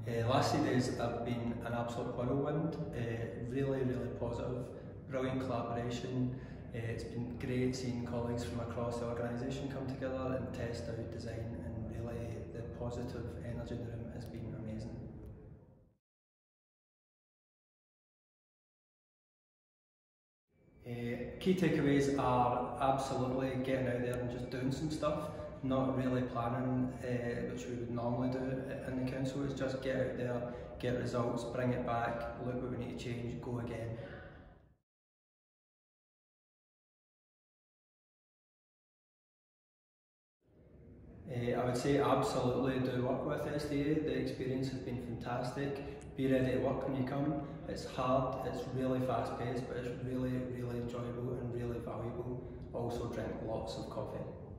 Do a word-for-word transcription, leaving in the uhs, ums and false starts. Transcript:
Uh, last few days have been an absolute whirlwind, uh, really, really positive, brilliant collaboration. Uh, it's been great seeing colleagues from across the organisation come together and test out design, and really the positive energy in the room has been amazing. Uh, key takeaways are absolutely getting out there and just doing some stuff, not really planning, uh, which we would normally do in the council. It's just get out there, get results, bring it back, look what we need to change, go again. Uh, I would say absolutely do work with S D A. The experience has been fantastic. Be ready to work when you come. It's hard, it's really fast paced, but it's really, really enjoyable and really valuable. Also drink lots of coffee.